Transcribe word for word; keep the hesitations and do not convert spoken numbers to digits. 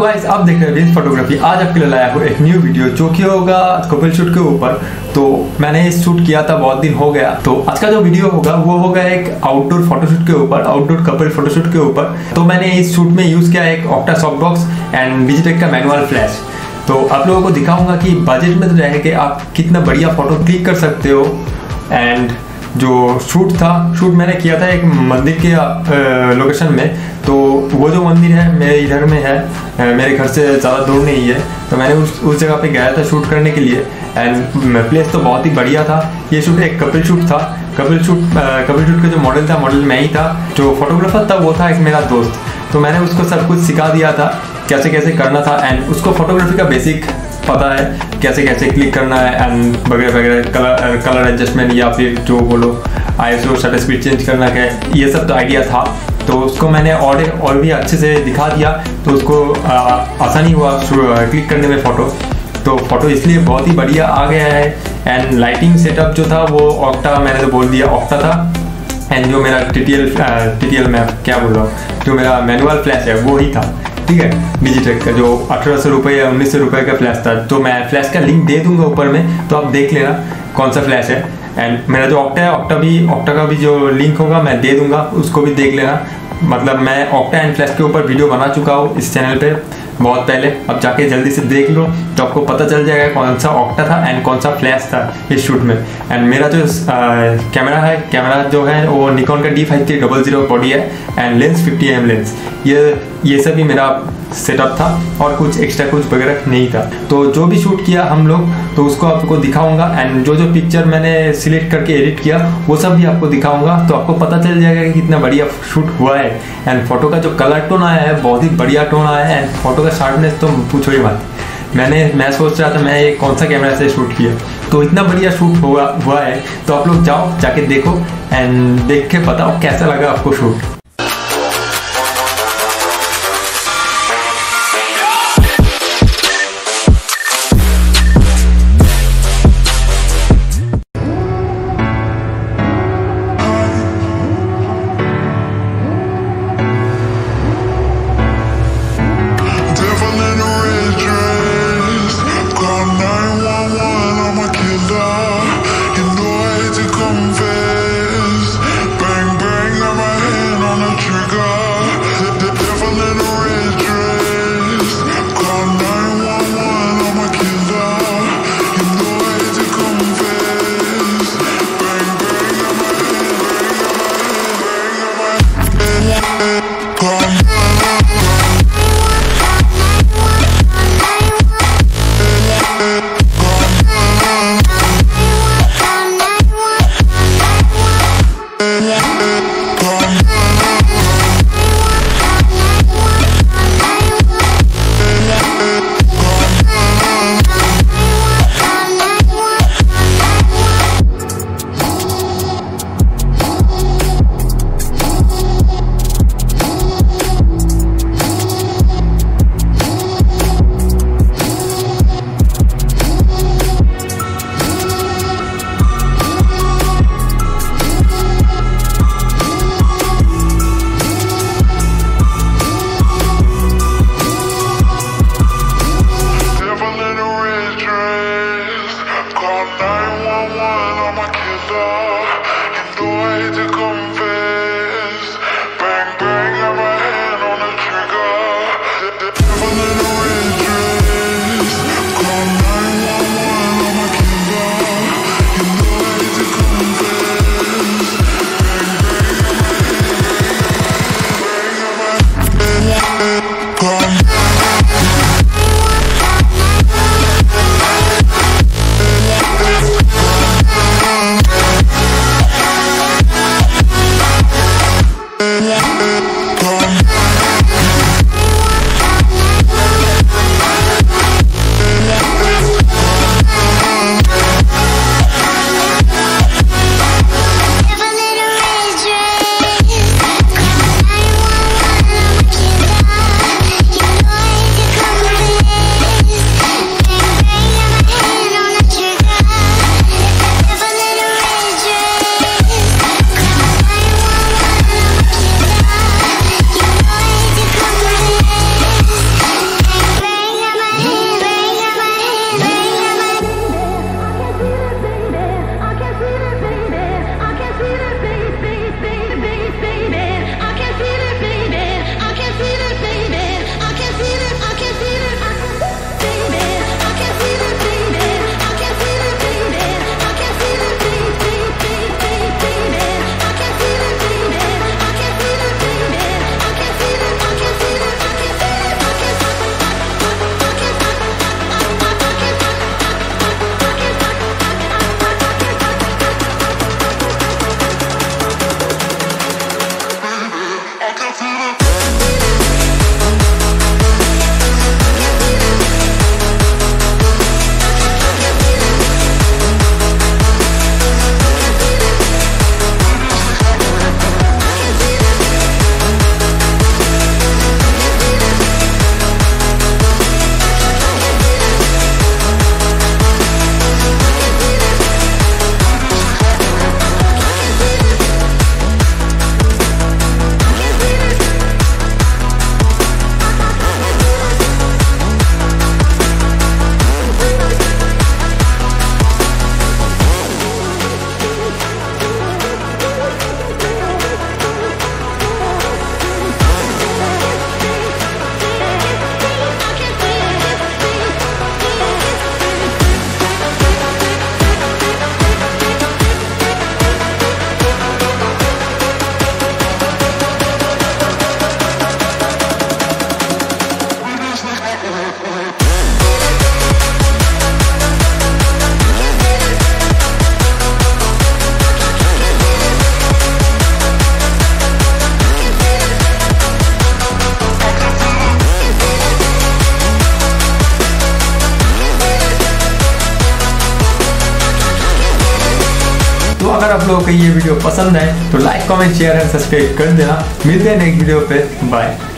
Guys, आप देख रहे हैं फोटोग्राफी। आज आपके लिए लाया हूँ एक न्यू वीडियो जो कि होगा कपल शूट के ऊपर। तो मैंने इस शूट किया था, बहुत दिन हो गया। तो आज का जो वीडियो होगा वो होगा एक आउटडोर फोटोशूट के ऊपर, आउटडोर कपल फोटोशूट के ऊपर। तो मैंने इस शूट में यूज किया एक OctaSoft बॉक्स एंड डिजिटेक का मैनुअल फ्लैश। तो आप लोगों को दिखाऊंगा कि बजट में तो रह के आप कितना बढ़िया फोटो क्लिक कर सकते हो। एंड जो शूट था, शूट मैंने किया था एक मंदिर के लोकेशन में। तो वो जो मंदिर है मेरे इधर में है, मेरे घर से ज़्यादा दूर नहीं है। तो मैंने उस उस जगह पे गया था शूट करने के लिए। एंड प्लेस तो बहुत ही बढ़िया था। ये शूट एक कपल शूट था। कपल शूट कपल शूट का जो मॉडल था, मॉडल मैं ही था। जो फोटोग्राफर था वो था एक मेरा दोस्त। तो मैंने उसको सब कुछ सिखा दिया था, कैसे कैसे करना था। एंड उसको फोटोग्राफी का बेसिक पता है, कैसे कैसे क्लिक करना है एंड वगैरह वगैरह, कलर कलर एडजस्टमेंट या फिर जो बोलो आईएसओ शटर स्पीड चेंज करना क्या है, ये सब तो आइडिया था। तो उसको मैंने और और भी अच्छे से दिखा दिया। तो उसको आसानी हुआ क्लिक करने में फ़ोटो। तो फोटो इसलिए बहुत ही बढ़िया आ गया है। एंड लाइटिंग सेटअप जो था वो ऑक्टा, मैंने तो बोल दिया ऑक्टा था। एंड जो मेरा टीटीएल टीटीएल मैं क्या बोल रहा हूँ, जो मेरा मैनुअल फ्लैश है वो ही था, ठीक है, डिजिटेक का, जो अठारह सौ रुपये या उन्नीस सौ रुपये का फ्लैश था। तो मैं फ्लैश का लिंक दे दूंगा ऊपर में, तो आप देख लेना कौन सा फ्लैश है। एंड मेरा जो ऑक्टा है, ऑक्टा भी ऑक्टा का भी जो लिंक होगा मैं दे दूंगा, उसको भी देख लेना। मतलब मैं ऑक्टा एंड फ्लैश के ऊपर वीडियो बना चुका हूँ इस चैनल पे बहुत पहले। अब जाके जल्दी से देख लो तो आपको पता चल जाएगा कौन सा ऑक्टा था एंड कौन सा फ्लैश था इस शूट में। एंड मेरा जो कैमरा है, कैमरा जो है वो निकॉन का D five three double zero body है and lens fifty M lens. ये ये सब ही मेरा सेटअप था और कुछ एक्स्ट्रा कुछ वगैरह नहीं था। तो जो भी शूट किया हम लोग, तो उसको आपको दिखाऊंगा। एंड जो जो पिक्चर मैंने सिलेक्ट करके एडिट किया वो सब भी आपको दिखाऊंगा। तो आपको पता चल जाएगा कि कितना बढ़िया शूट हुआ है। एंड फोटो का जो कलर टोन आया है बहुत ही बढ़िया टोन आया है। एंड फोटो का शार्पनेस तो पूछो ही मत। मैंने मैं सोच रहा था मैं ये कौन सा कैमरा से शूट किया, तो इतना बढ़िया शूट हुआ हुआ है। तो आप लोग जाओ, जाके देखो एंड देख के बताओ कैसा लगा आपको शूट। तो अगर आप लोगों को ये वीडियो पसंद है तो like comment share and subscribe कर देना। मिलते हैं नेक्स्ट वीडियो पे, बाय।